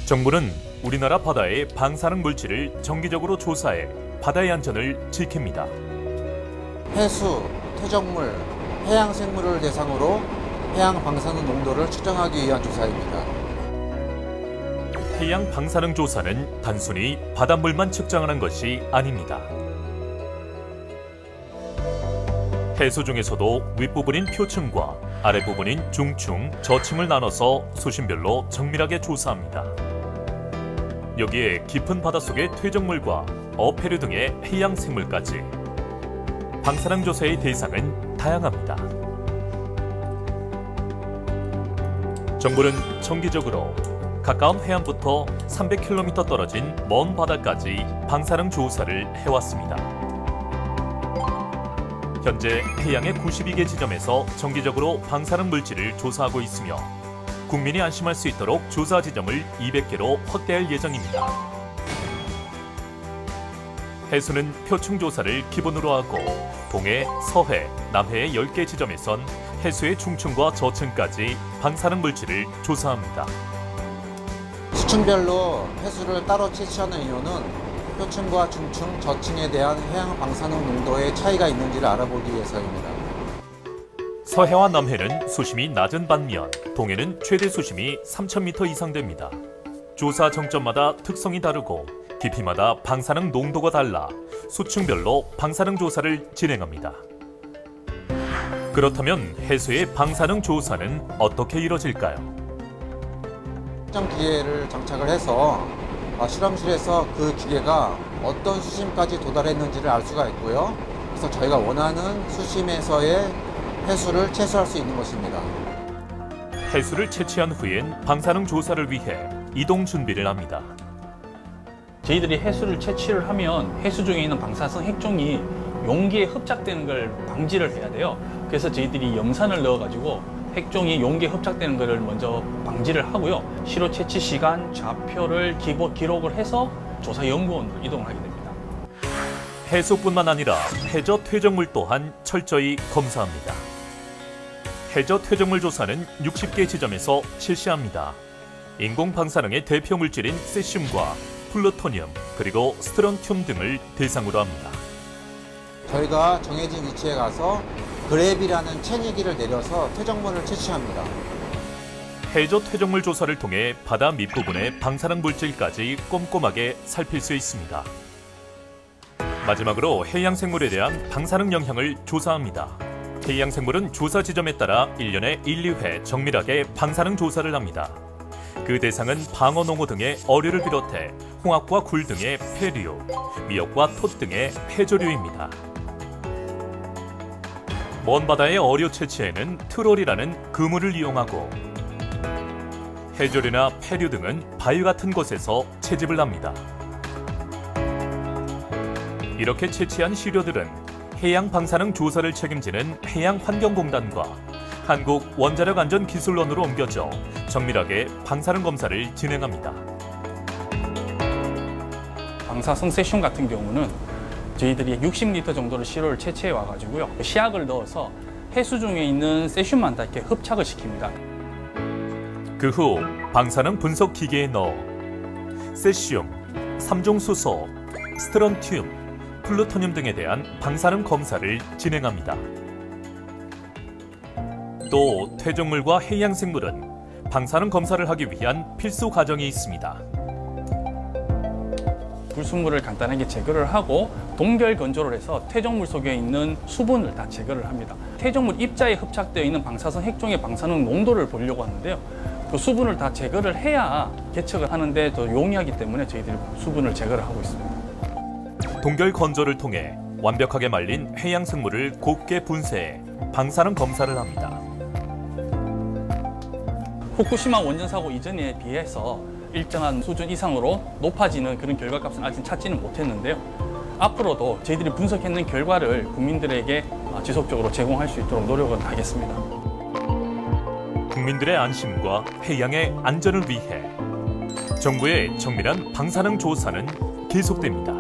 정부는 우리나라 바다의 방사능 물질을 정기적으로 조사해 바다의 안전을 지킵니다. 해수, 퇴적물, 해양 생물을 대상으로 해양 방사능 농도를 측정하기 위한 조사입니다. 해양 방사능 조사는 단순히 바닷물만 측정하는 것이 아닙니다. 해수 중에서도 윗부분인 표층과 아랫부분인 중층, 저층을 나눠서 수심별로 정밀하게 조사합니다. 여기에 깊은 바닷속의 퇴적물과 어패류 등의 해양 생물까지. 방사능 조사의 대상은 다양합니다. 정부는 정기적으로 가까운 해안부터 300km 떨어진 먼 바다까지 방사능 조사를 해왔습니다. 현재 해양의 92개 지점에서 정기적으로 방사능 물질을 조사하고 있으며 국민이 안심할 수 있도록 조사 지점을 200개로 확대할 예정입니다. 해수는 표층 조사를 기본으로 하고 동해, 서해, 남해의 10개 지점에선 해수의 중층과 저층까지 방사능 물질을 조사합니다. 수층별로 해수를 따로 채취하는 이유는 표층과 중층, 저층에 대한 해양 방사능 농도의 차이가 있는지를 알아보기 위해서입니다. 서해와 남해는 수심이 낮은 반면 동해는 최대 수심이 3,000m 이상 됩니다. 조사 정점마다 특성이 다르고 깊이마다 방사능 농도가 달라 수층별로 방사능 조사를 진행합니다. 그렇다면 해수의 방사능 조사는 어떻게 이뤄질까요? 측정 기계를 장착을 해서 실험실에서 그 기계가 어떤 수심까지 도달했는지를 알 수가 있고요. 그래서 저희가 원하는 수심에서의 해수를 채취할 수 있는 것입니다. 해수를 채취한 후엔 방사능 조사를 위해 이동 준비를 합니다. 저희들이 해수를 채취를 하면 해수 중에 있는 방사성 핵종이 용기에 흡착되는 걸 방지를 해야 돼요. 그래서 저희들이 염산을 넣어가지고 핵종이 용기에 흡착되는 것을 먼저 방지를 하고요. 시로 채취 시간, 좌표를 기록을 해서 조사 연구원으로 이동을 하게 됩니다. 해수뿐만 아니라 해저 퇴적물 또한 철저히 검사합니다. 해저 퇴적물 조사는 60개 지점에서 실시합니다. 인공 방사능의 대표 물질인 세슘과 플루토늄 그리고 스트론튬 등을 대상으로 합니다. 저희가 정해진 위치에 가서 그랩이라는 채니기를 내려서 퇴적물을 채취합니다. 해저 퇴적물 조사를 통해 바다 밑부분의 방사능 물질까지 꼼꼼하게 살필 수 있습니다. 마지막으로 해양 생물에 대한 방사능 영향을 조사합니다. 해양 생물은 조사 지점에 따라 1년에 1, 2회 정밀하게 방사능 조사를 합니다. 그 대상은 방어 농어 등의 어류를 비롯해 홍합과 굴 등의 폐류, 미역과 톳 등의 폐조류입니다. 먼 바다의 어류 채취에는 트롤이라는 그물을 이용하고 해조류나 폐류 등은 바위 같은 곳에서 채집을 합니다. 이렇게 채취한 시료들은 해양 방사능 조사를 책임지는 해양환경공단과 한국원자력안전기술원으로 옮겨져 정밀하게 방사능 검사를 진행합니다. 방사성 세슘 같은 경우는 저희들이 60리터 정도를 시료를 채취해 와가지고요. 시약을 넣어서 해수 중에 있는 세슘만 다 이렇게 흡착을 시킵니다. 그 후 방사능 분석 기계에 넣어 세슘, 삼중수소, 스트론튬, 플루토늄 등에 대한 방사능 검사를 진행합니다. 또 퇴적물과 해양 생물은 방사능 검사를 하기 위한 필수 과정이 있습니다. 불순물을 간단하게 제거를 하고 동결 건조를 해서 퇴적물 속에 있는 수분을 다 제거를 합니다. 퇴적물 입자에 흡착되어 있는 방사성 핵종의 방사능 농도를 보려고 하는데요. 그 수분을 다 제거를 해야 개척을 하는데 더 용이하기 때문에 저희들이 수분을 제거를 하고 있습니다. 동결 건조를 통해 완벽하게 말린 해양 생물을 곱게 분쇄해 방사능 검사를 합니다. 후쿠시마 원전 사고 이전에 비해서 일정한 수준 이상으로 높아지는 그런 결과값은 아직 찾지는 못했는데요. 앞으로도 저희들이 분석해낸 결과를 국민들에게 지속적으로 제공할 수 있도록 노력을 하겠습니다. 국민들의 안심과 해양의 안전을 위해 정부의 정밀한 방사능 조사는 계속됩니다.